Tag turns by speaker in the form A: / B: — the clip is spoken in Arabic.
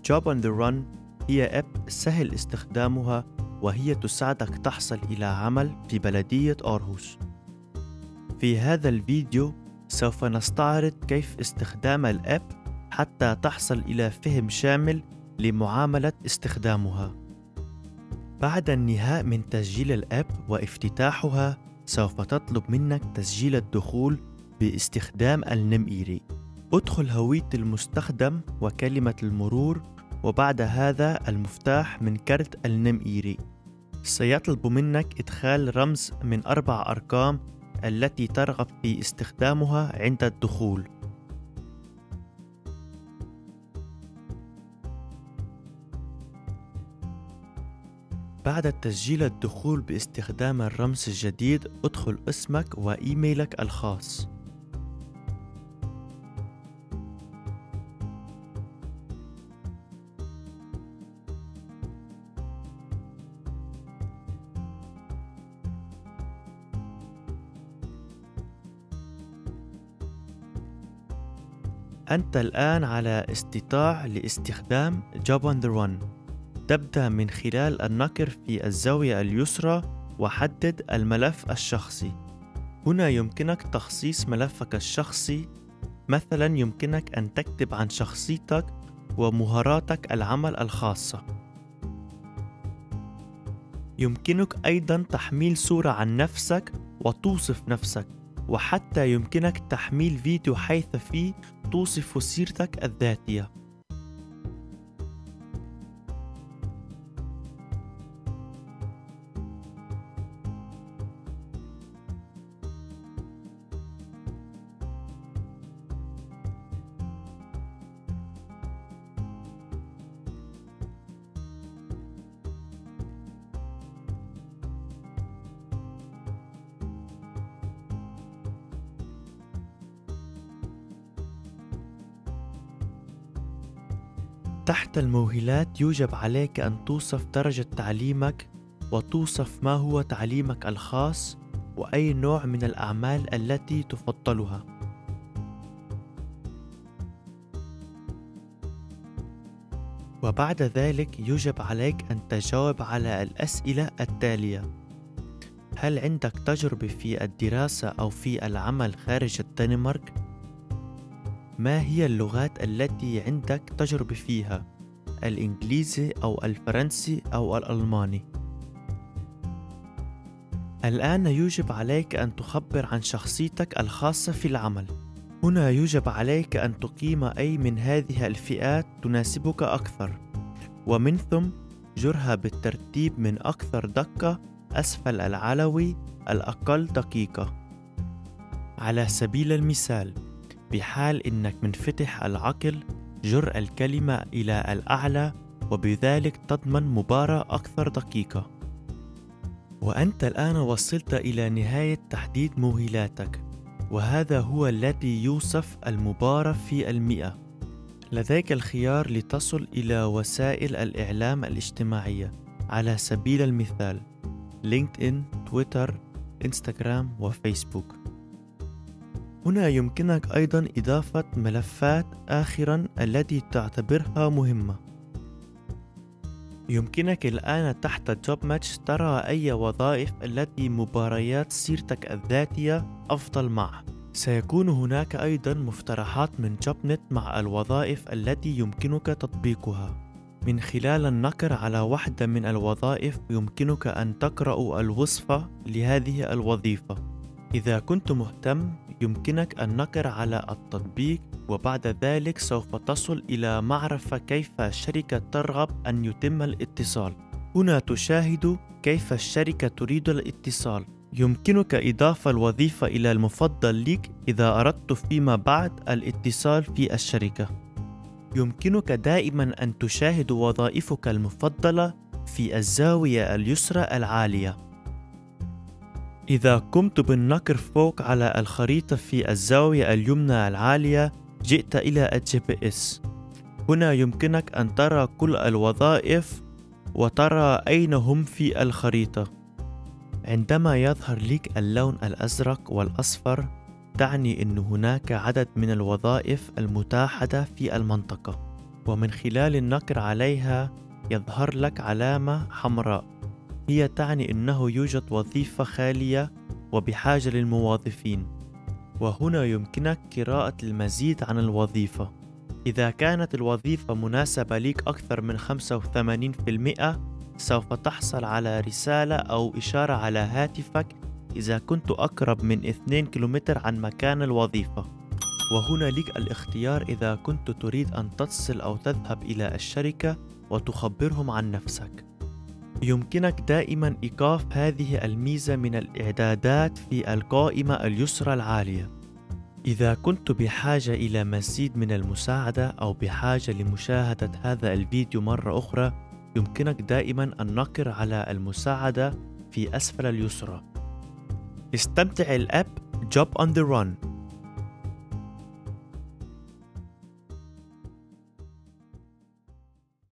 A: Job on the Run هي أب سهل استخدامها، وهي تساعدك تحصل إلى عمل في بلدية أورهوس. في هذا الفيديو سوف نستعرض كيف استخدام الأب حتى تحصل إلى فهم شامل لمعاملة استخدامها. بعد النهاء من تسجيل الأب وافتتاحها، سوف تطلب منك تسجيل الدخول باستخدام النميري. ادخل هوية المستخدم وكلمة المرور، وبعد هذا المفتاح من كرت النميري. سيطلب منك إدخال رمز من 4 أرقام التي ترغب في استخدامها عند الدخول. بعد تسجيل الدخول باستخدام الرمز الجديد، ادخل اسمك وإيميلك الخاص. أنت الآن على استطاع لاستخدام Job on the Run. تبدأ من خلال النقر في الزاوية اليسرى وحدد الملف الشخصي. هنا يمكنك تخصيص ملفك الشخصي. مثلا يمكنك أن تكتب عن شخصيتك ومهاراتك العمل الخاصة. يمكنك أيضا تحميل صورة عن نفسك وتوصف نفسك، وحتى يمكنك تحميل فيديو حيث فيه توصف سيرتك الذاتية. تحت المؤهلات يجب عليك أن توصف درجة تعليمك، وتوصف ما هو تعليمك الخاص، وأي نوع من الأعمال التي تفضلها. وبعد ذلك يجب عليك أن تجاوب على الأسئلة التالية: هل عندك تجربة في الدراسة أو في العمل خارج الدنمارك؟ ما هي اللغات التي عندك تجربة فيها؟ الإنجليزي أو الفرنسي أو الألماني؟ الآن يجب عليك أن تخبر عن شخصيتك الخاصة في العمل. هنا يجب عليك أن تقيم أي من هذه الفئات تناسبك أكثر، ومن ثم جرها بالترتيب من أكثر دقة أسفل العلوي الأقل دقيقة. على سبيل المثال، بحال إنك منفتح العقل، جر الكلمة إلى الأعلى، وبذلك تضمن مباراة أكثر دقيقة. وأنت الآن وصلت إلى نهاية تحديد مؤهلاتك، وهذا هو الذي يوصف المباراة في 100. لديك الخيار لتصل إلى وسائل الإعلام الاجتماعية، على سبيل المثال لينكدإن، تويتر، إنستغرام وفيسبوك. هنا يمكنك أيضا إضافة ملفات آخرا التي تعتبرها مهمة. يمكنك الآن تحت جوب ماتش ترى أي وظائف التي مباريات سيرتك الذاتية أفضل معه. سيكون هناك أيضا مقترحات من جوب نت مع الوظائف التي يمكنك تطبيقها. من خلال النقر على واحدة من الوظائف يمكنك أن تقرأ الوصفة لهذه الوظيفة. إذا كنت مهتم يمكنك النقر على التطبيق، وبعد ذلك سوف تصل إلى معرفة كيف الشركة ترغب أن يتم الاتصال. هنا تشاهد كيف الشركة تريد الاتصال. يمكنك إضافة الوظيفة إلى المفضل لك إذا أردت فيما بعد الاتصال في الشركة. يمكنك دائما أن تشاهد وظائفك المفضلة في الزاوية اليسرى العالية. إذا قمت بالنقر فوق على الخريطة في الزاوية اليمنى العالية، جئت إلى الGPS. هنا يمكنك أن ترى كل الوظائف وترى أين هم في الخريطة. عندما يظهر لك اللون الأزرق والأصفر، تعني أن هناك عدد من الوظائف المتاحة في المنطقة. ومن خلال النقر عليها يظهر لك علامة حمراء، هي تعني أنه يوجد وظيفة خالية وبحاجة للموظفين، وهنا يمكنك قراءة المزيد عن الوظيفة. إذا كانت الوظيفة مناسبة لك أكثر من 85%، سوف تحصل على رسالة أو إشارة على هاتفك إذا كنت أقرب من 2 كيلومتر عن مكان الوظيفة. وهنا لك الاختيار إذا كنت تريد أن تتصل أو تذهب إلى الشركة وتخبرهم عن نفسك. يمكنك دائما إيقاف هذه الميزة من الإعدادات في القائمة اليسرى العالية. إذا كنت بحاجة إلى مزيد من المساعدة أو بحاجة لمشاهدة هذا الفيديو مرة أخرى، يمكنك دائما النقر على المساعدة في أسفل اليسرى. استمتع الأب Job on the Run.